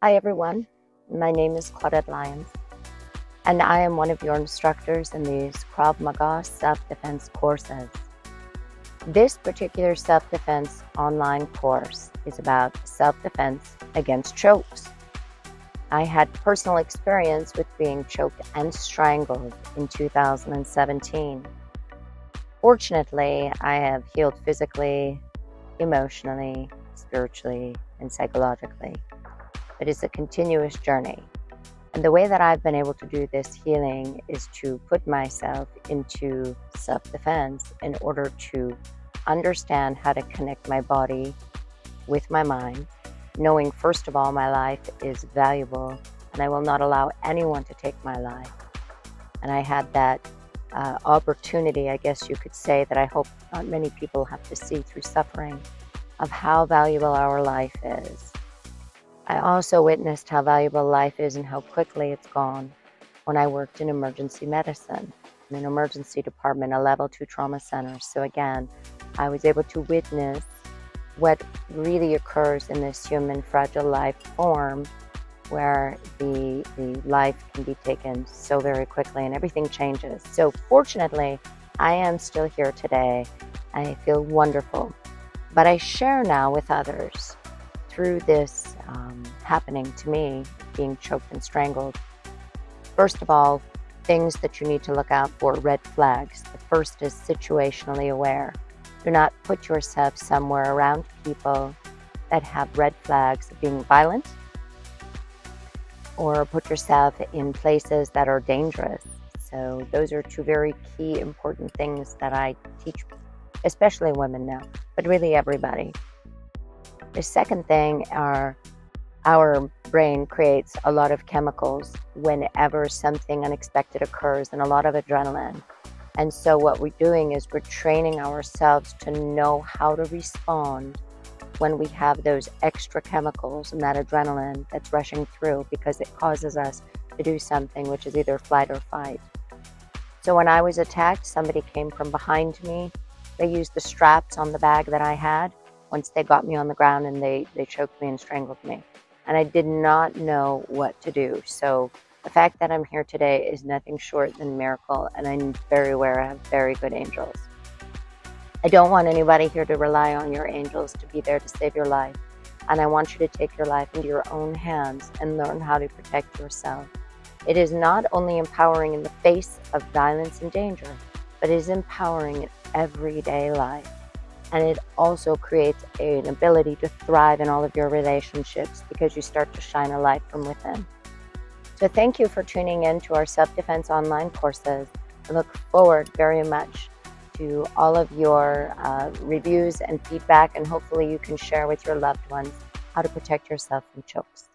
Hi everyone, my name is Claudette Lyons, and I am one of your instructors in these Krav Maga self-defense courses. This particular self-defense online course is about self-defense against chokes. I had personal experience with being choked and strangled in 2017. Fortunately, I have healed physically, emotionally, spiritually, and psychologically. It is a continuous journey. And the way that I've been able to do this healing is to put myself into self-defense in order to understand how to connect my body with my mind, knowing first of all my life is valuable and I will not allow anyone to take my life. And I had that opportunity, I guess you could say, that I hope not many people have to see through suffering, of how valuable our life is. I also witnessed how valuable life is and how quickly it's gone when I worked in emergency medicine, in an emergency department, a level 2 trauma center. So again, I was able to witness what really occurs in this human fragile life form, where the life can be taken so very quickly and everything changes. So fortunately, I am still here today. I feel wonderful, but I share now with others through this happening to me, being choked and strangled. First of all, things that you need to look out for, red flags. The first is situationally aware. Do not put yourself somewhere around people that have red flags of being violent, or put yourself in places that are dangerous. So those are two very key important things that I teach, especially women now, but really everybody. The second thing are our brain creates a lot of chemicals whenever something unexpected occurs, and a lot of adrenaline. And so what we're doing is we're training ourselves to know how to respond when we have those extra chemicals and that adrenaline that's rushing through, because it causes us to do something which is either flight or fight. So when I was attacked, somebody came from behind me. They used the straps on the bag that I had. Once they got me on the ground, and they choked me and strangled me. And I did not know what to do. So the fact that I'm here today is nothing short than a miracle, and I'm very aware I have very good angels. I don't want anybody here to rely on your angels to be there to save your life. And I want you to take your life into your own hands and learn how to protect yourself. It is not only empowering in the face of violence and danger, but it is empowering in everyday life. And it also creates an ability to thrive in all of your relationships, because you start to shine a light from within. So thank you for tuning in to our self-defense online courses. I look forward very much to all of your reviews and feedback, and hopefully you can share with your loved ones how to protect yourself from chokes.